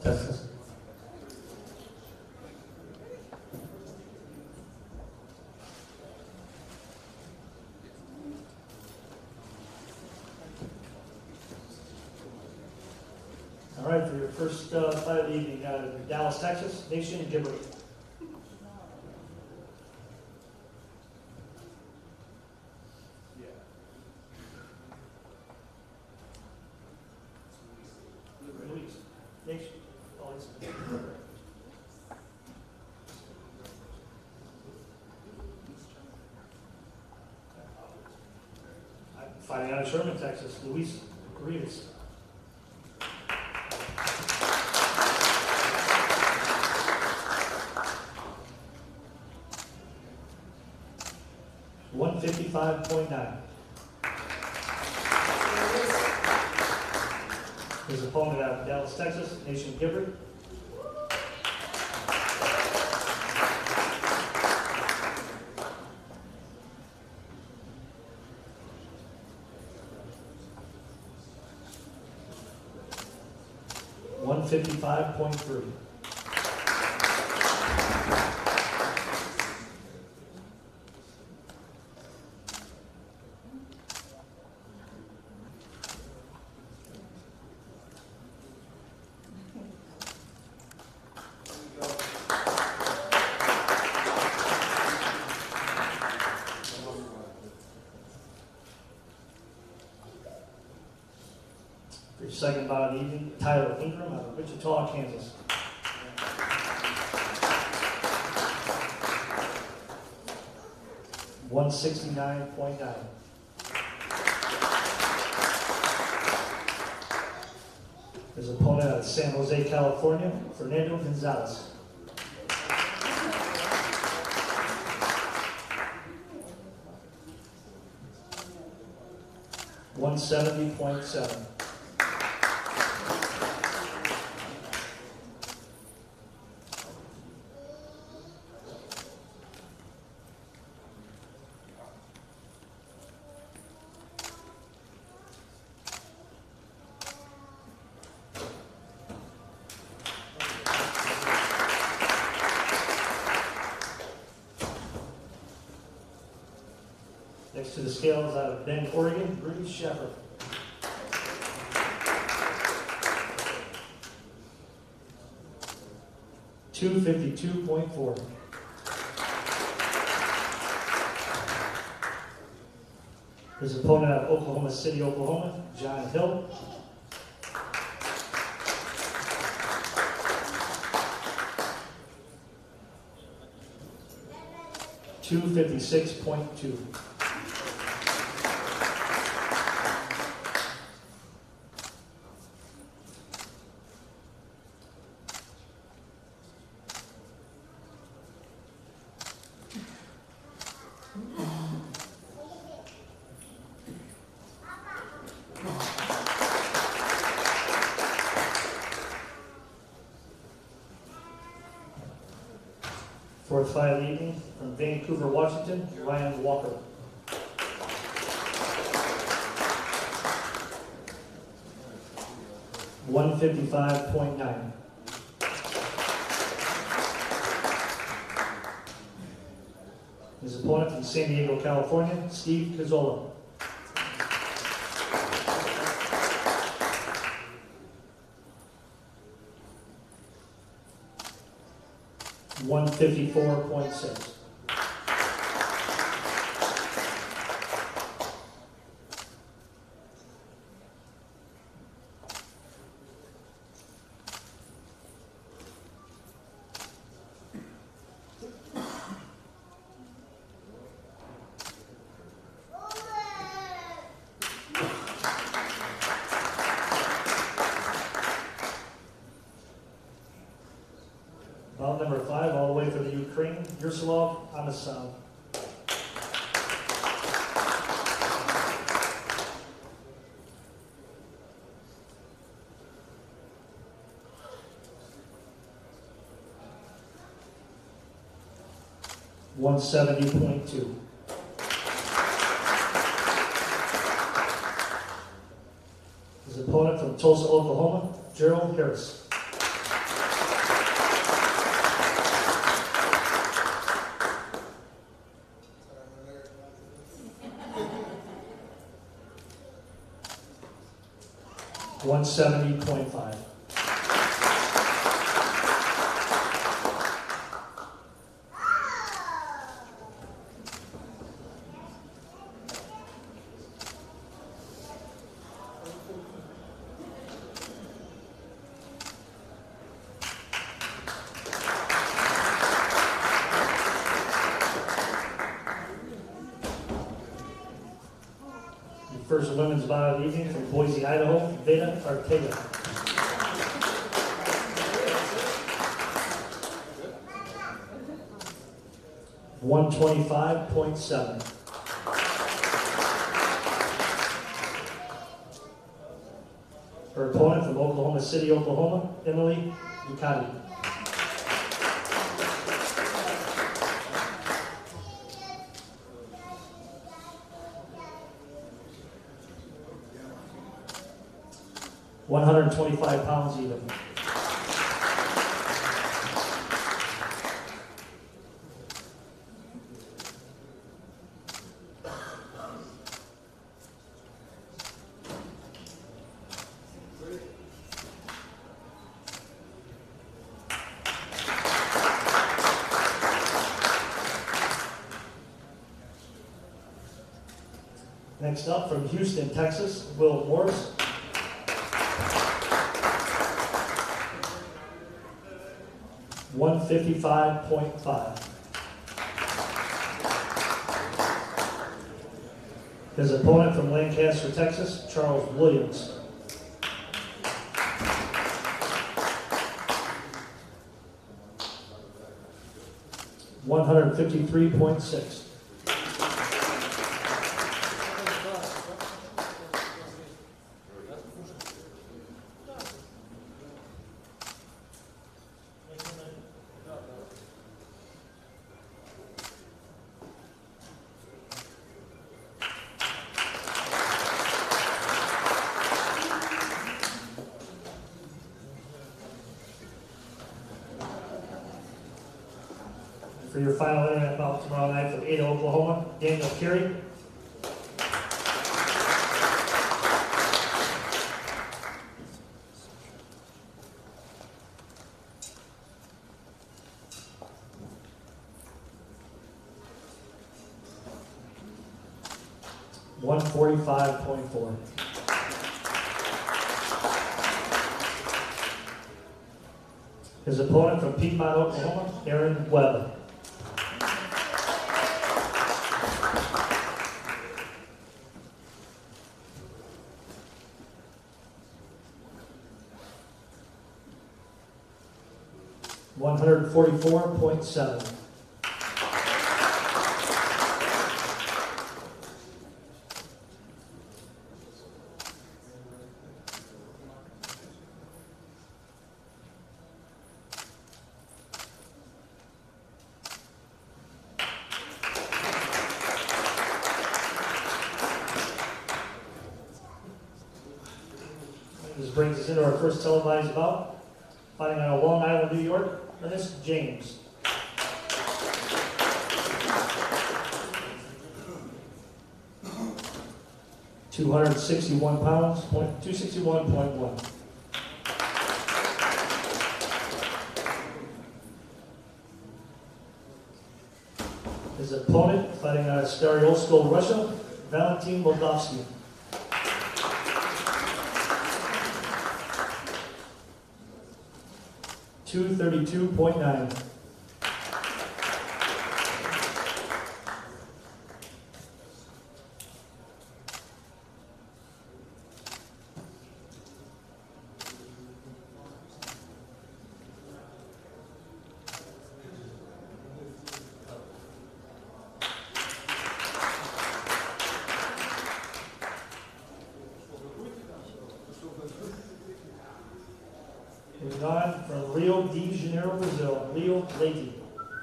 Texas. All right, for your first fight of the evening, Dallas, Texas, Nation Gibber. Nation. Oh, it's fighting out of Sherman, Texas, Luis Rivas. $155.9. His opponent out of Dallas, Texas, Nation Gibbard. $155.3. For your second bout of the evening, Tyler Ingram out of Wichita, Kansas. $169.9. His opponent out of San Jose, California, Fernando Gonzalez. $170.7. Next to the scales out of Bend, Oregon, Rudy Shepard. $252.4. His opponent out of Oklahoma City, Oklahoma, John Hill. $256.2. Fourth fight of the evening from Vancouver, Washington, Ryan Walker. $155.9. His opponent from San Diego, California, Steve Cazzola. $154.6. Bout number 5, all the way for the Ukraine, Yursilov Amasov. $170.2. His opponent from Tulsa, Oklahoma, Gerald Harris. 170.5. First women's bout of the evening from Boise, Idaho, Veda Ortega. $125.7. Her opponent from Oklahoma City, Oklahoma, Emily Ducati. £125 even. Next up from Houston, Texas, Will Morris. $155.5. His opponent from Lancaster, Texas, Charles Williams. $153.6. For your final internet bout tomorrow night from Ada, Oklahoma, Daniel Carey. $145.4. His opponent from Piedmont, Oklahoma, Aaron Webb. $144.7. This brings us into our first televised bout, fighting out of Long Island, New York, Ernest James. £261, 261.1. His opponent, fighting out of Starostoy, Russia, Valentin Moldavsky. $232.9. Moving on from Rio de Janeiro, Brazil, Leo Leite.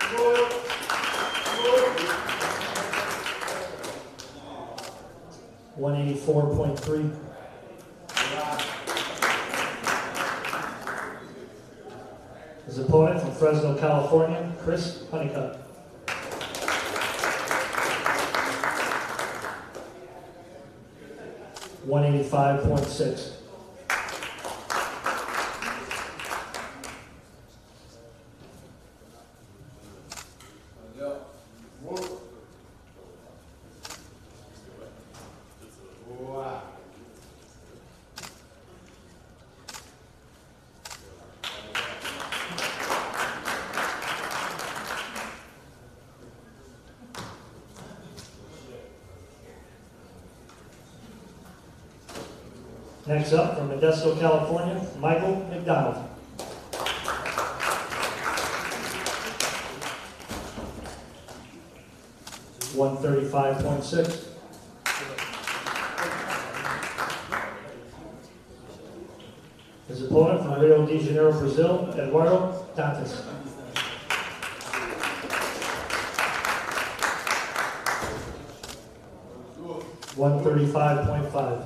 $184.3. His opponent from Fresno, California, Chris Honeycutt. $185.6. Next up, from Modesto, California, Michael McDonald. $135.6. His opponent from Rio de Janeiro, Brazil, Eduardo Dantas. $135.5.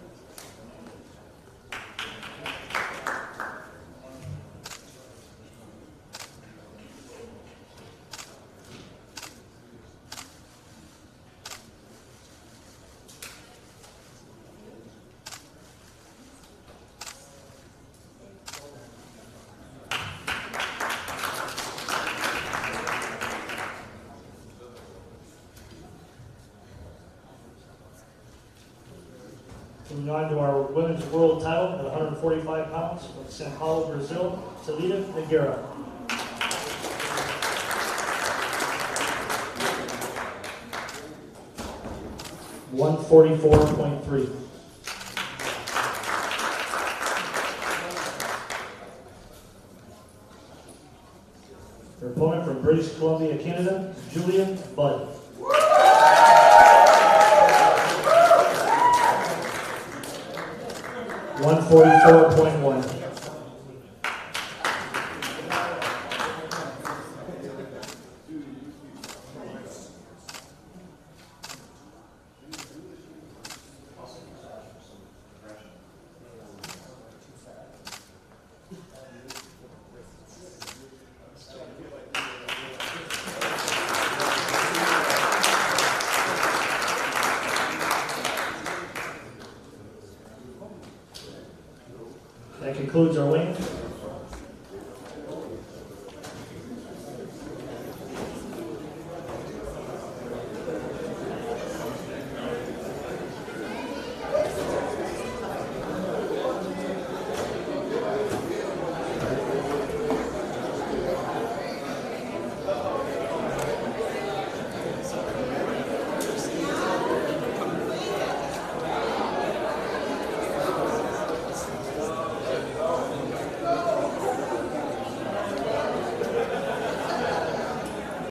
Moving on to our women's world title at 145 pounds from São Paulo, Brazil, Salida Nogueira. $144.3. Her opponent from British Columbia, Canada, Julian Budd. $144.1. That concludes our weighing.